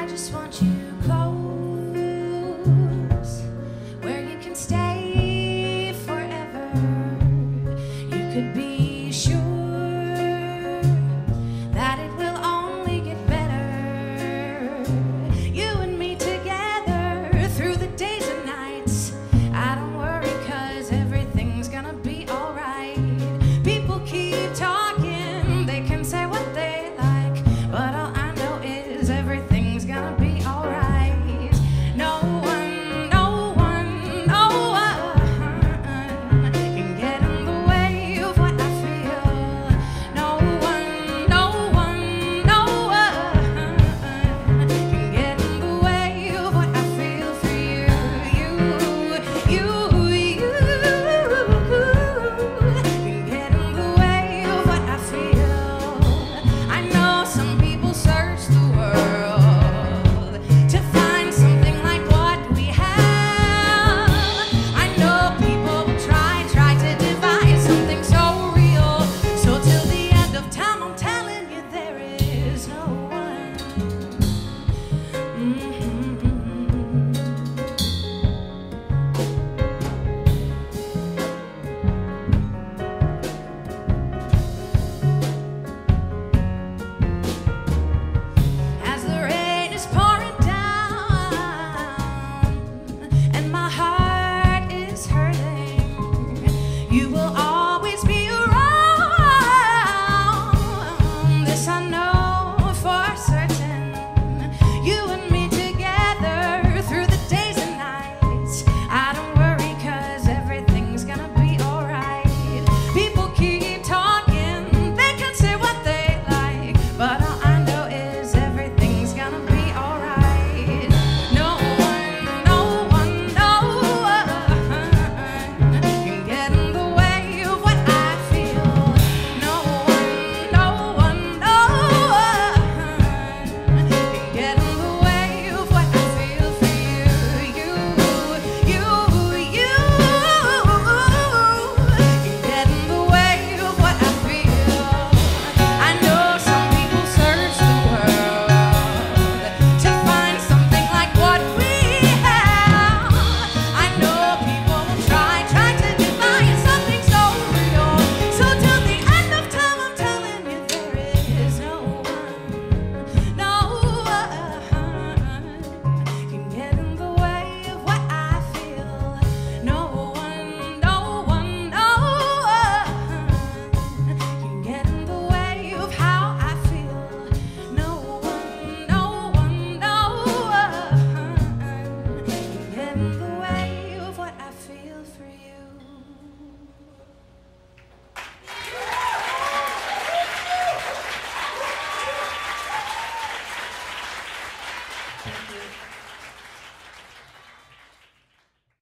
just want you close, where you can stay forever. You could be sure that it will only get better. You and me together through the days and nights. I don't worry, 'cause everything's gonna be alright. People keep talking, they can say what they like, but all I know is everything's gonna be alright. No one, no one, no one can get in the way of what I feel. No one, no one, no one can get in the way of what I feel for you. You can get in the way of what I feel. I know some people search the world to find something like what we have. I know people will try to devise something so real. So till the end of time, I'm telling you, there is no